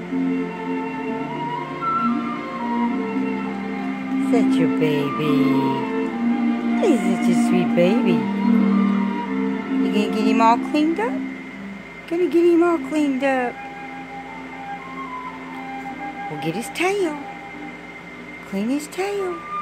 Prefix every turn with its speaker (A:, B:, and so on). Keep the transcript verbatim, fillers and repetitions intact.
A: Such a baby. He's such a sweet baby. You gonna get him all cleaned up? Gonna get him all cleaned up. We'll get his tail. Clean his tail.